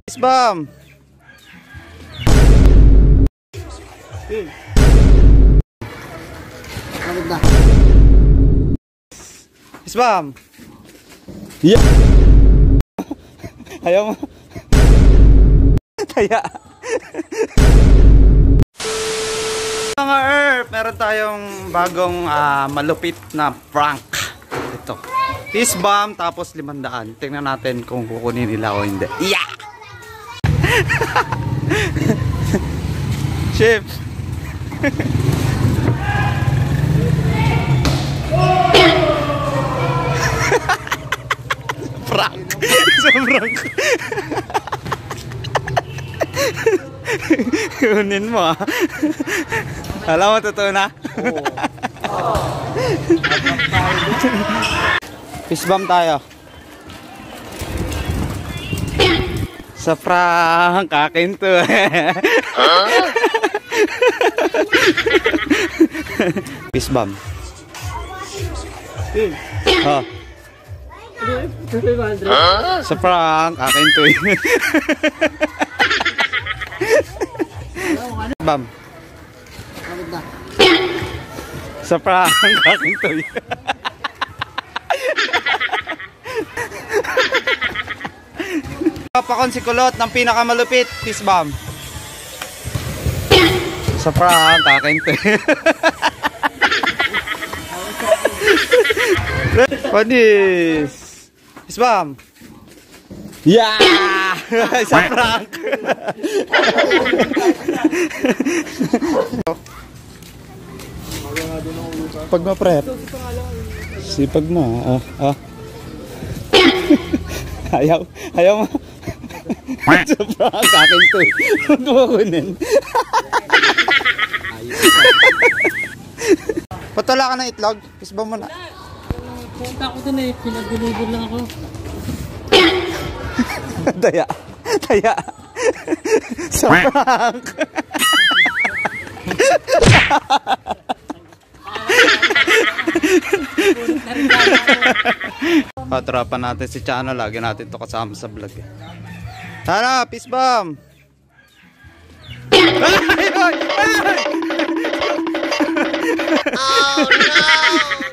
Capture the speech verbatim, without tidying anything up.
Isbam. Isbam. Yeah. Ayaw mo. Kaya. Mga Earth, meron tayong bagong uh, malupit na prank. Ito. Isbam tapos limandaan. Tingnan natin kung kukunin nila o hindi. Yeah! Chef. Prank. Sobrang. Kunin mo ah. Alam mo totoo na? Oo. Isbam tayo. Sa prank, akin to. Isbam. Oh. Sa prank, akin to. Isbam. Sa prank, akin to. Papakon si Kulot ng pinakamalupit, Isbam. Sa prank, akin to. Panis. Isbam. Yeah! Sa prank. Pag ma-prep. Sipag mo. Oh, oh. Ayaw, ayaw mo. Sa prank, akin to. Huwag mo kunin. Patala ka ng itlog. Isbam mo na. Punta ko dun eh. Pinagulugol lang ako. Daya. Daya. Sa prank. Patrapan natin si Chano. Lagi natin to kasama sa vlog eh. Hanap, Isbam. Oh no!